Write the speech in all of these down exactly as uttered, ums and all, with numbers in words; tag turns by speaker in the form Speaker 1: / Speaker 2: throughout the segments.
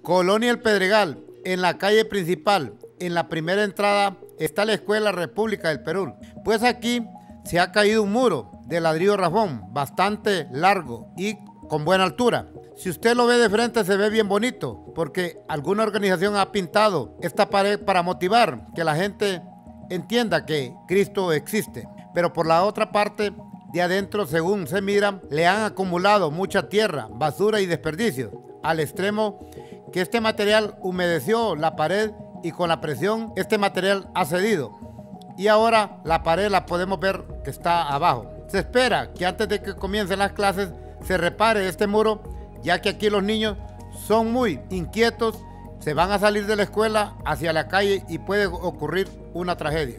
Speaker 1: Colonia El Pedregal, en la calle principal, en la primera entrada, está la Escuela República del Perú. Pues aquí se ha caído un muro de ladrillo rajón, bastante largo y con buena altura. Si usted lo ve de frente se ve bien bonito, porque alguna organización ha pintado esta pared para motivar que la gente entienda que Cristo existe. Pero por la otra parte, de adentro, según se mira, le han acumulado mucha tierra, basura y desperdicio, al extremo que este material humedeció la pared y con la presión este material ha cedido. Y ahora la pared la podemos ver que está abajo. Se espera que antes de que comiencen las clases se repare este muro, ya que aquí los niños son muy inquietos, se van a salir de la escuela hacia la calle y puede ocurrir una tragedia.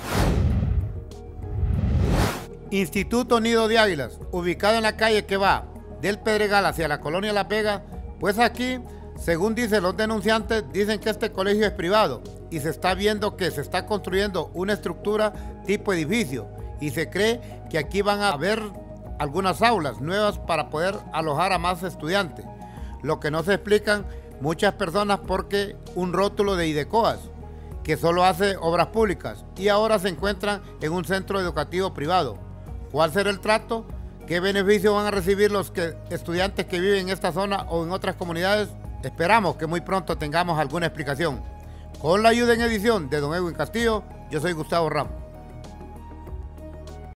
Speaker 1: Instituto Nido de Águilas, ubicado en la calle que va del Pedregal hacia la colonia La Vega, pues aquí, según dicen los denunciantes, dicen que este colegio es privado y se está viendo que se está construyendo una estructura tipo edificio y se cree que aquí van a haber algunas aulas nuevas para poder alojar a más estudiantes. Lo que no se explican muchas personas porque un rótulo de IDECOAS, que solo hace obras públicas y ahora se encuentran en un centro educativo privado. ¿Cuál será el trato? ¿Qué beneficios van a recibir los que, estudiantes que viven en esta zona o en otras comunidades? Esperamos que muy pronto tengamos alguna explicación. Con la ayuda en edición de don Edwin Castillo, yo soy Gustavo Ramos.